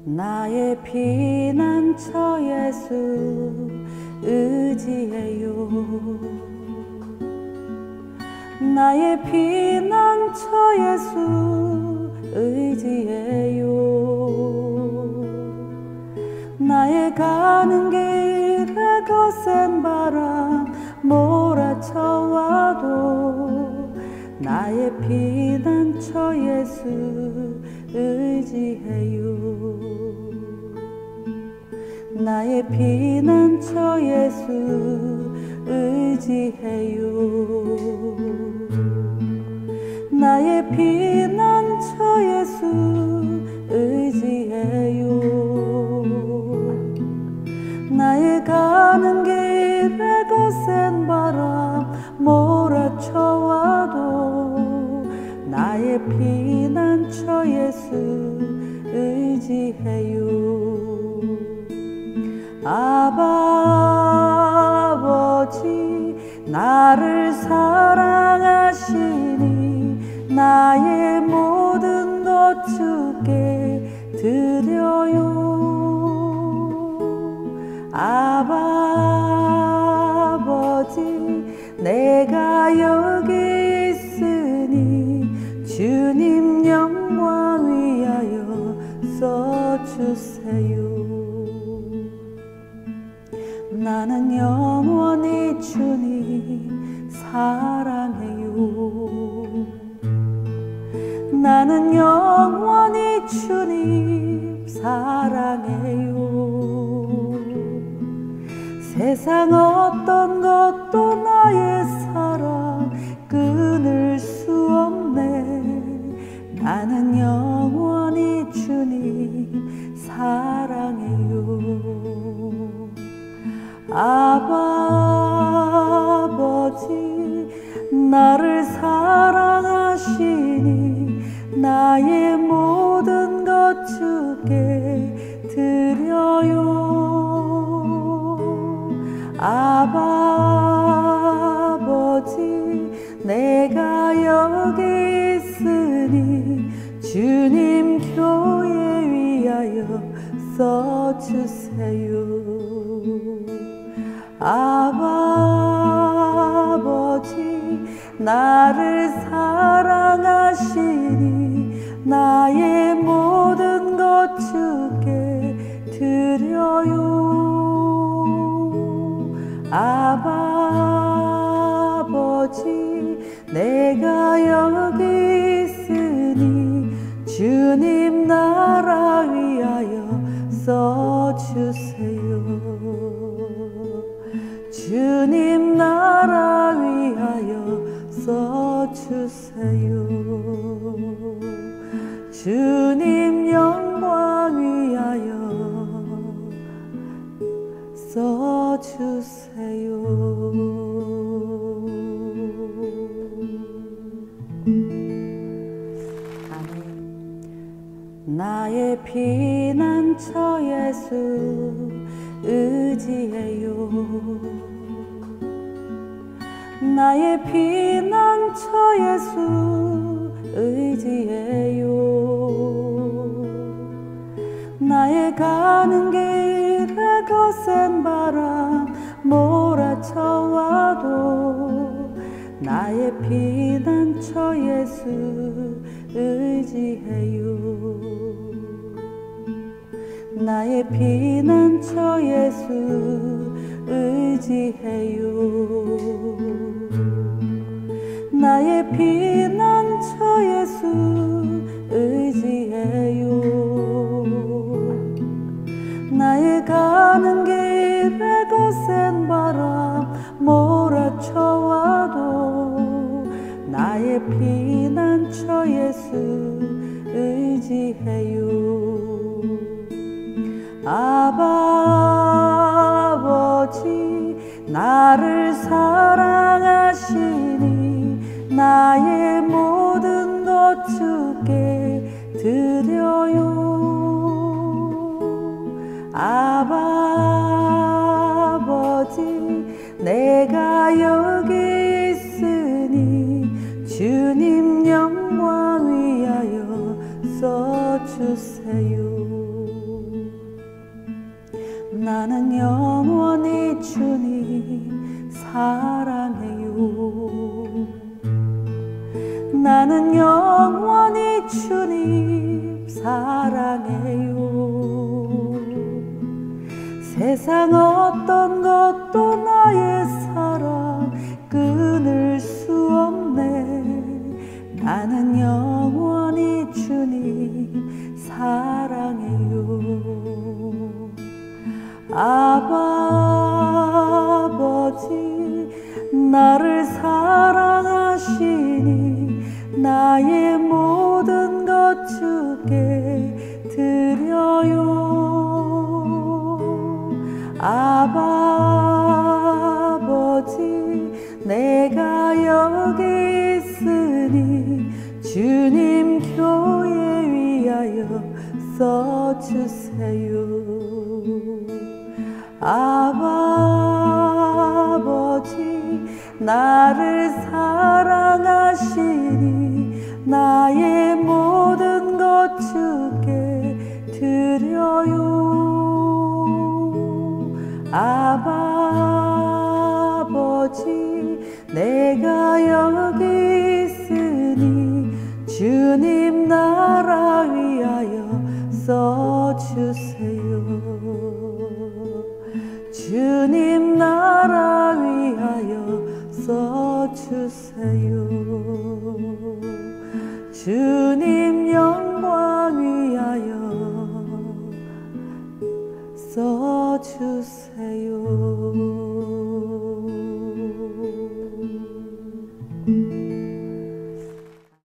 나의 피난처 예수 의지해요. 나의 피난처 예수 의지해요. 나의 가는 길에 거센 바람 몰아쳐와도 나의 피난처 예수 의지해요. 나의 피난처 예수 의지해요. 나의 피난처 예수 의지해요. 나의 가는 길에 거센 바람 몰아쳐와도 나의 피난처 예수 의지해요. 아버지 나를 사랑하시니 나의 모든 것 주께 드려요. 아버지 내가 여기 있으니 주님 영광 위하여 써주세요. 나는 영원히 주님 사랑해요. 나는 영원히 주님 사랑해요. 세상 어떤 것도 나의 사랑 끊을 수 없네. 나는 영원히 주님 사랑해요. 아버지 나를 사랑하시니 나의 모든 것 주께 드려요. 아버지 내가 여기 있으니 주님 교회 위하여 써주세요. 아버지 나를 사랑하시니 나의 모든 것 주께 드려요. 아버지 내가 여기 있으니 주님 나라 위하여 써주세요. 주님 나라 위하여 써주세요. 주님 영광 위하여 써주세요. 아멘. 나의 피난처 예수 의지해요. 나의 피난처 예수 의지해요. 나의 가는 길에 거센 바람 몰아쳐와도 나의 피난처 예수 의지해요. 나의 피난처 예수 의지해요. 나의 피난처 예수 의지해요. 나의 가는 길에 거센 바람 몰아쳐와도 나의 피난처 예수 의지해요. 아버지 나를 사랑하시니 나의 모든 것 주께 드려요. 아버지 내가 여기 있으니 주님 영광 위하여 써주세요. 나는 영원히 주님 사랑해요. 나는 영원히 주님 사랑해요. 세상 어떤 것도 나의 사랑 끊을 수 없네. 나는 영원히 주님 사랑해요. 아버지 나를 사랑하시니 나의 모든 것 주께 드려요. 아버지 내가 여기 있으니 주님 교회 위하여 써주세요. 아버지 나를 사랑하시니 나의 모든 것 주께 드려요. 아버지 내가 여기 있으니 주님 나라 위하여 써주세요. 주님 나라 위하여 써주세요. 주님 영광 위하여 써주세요.